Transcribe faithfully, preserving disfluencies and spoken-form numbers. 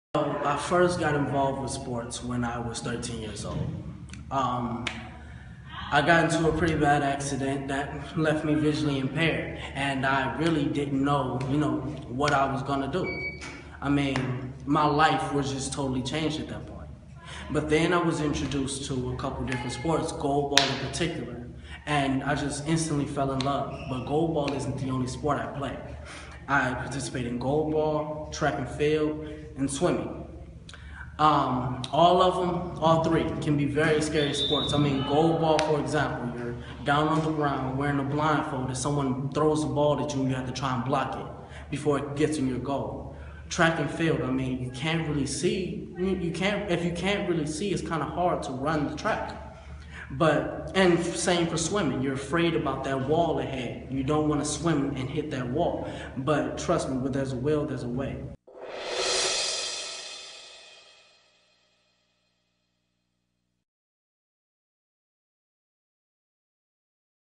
I first got involved with sports when I was thirteen years old. Um, I got into a pretty bad accident that left me visually impaired, and I really didn't know, you know, what I was gonna do. I mean, my life was just totally changed at that point. But then I was introduced to a couple different sports, goalball in particular, and I just instantly fell in love. But goalball isn't the only sport I play. I participate in goalball, track and field, and swimming. Um, all of them, all three, can be very scary sports. I mean, goalball, for example, you're down on the ground wearing a blindfold, and someone throws the ball at you and you have to try and block it before it gets in your goal. Track and field, I mean, you can't really see, you can't, if you can't really see, it's kind of hard to run the track. But, and same for swimming, you're afraid about that wall ahead. You don't want to swim and hit that wall. But trust me, where there's a will, there's a way.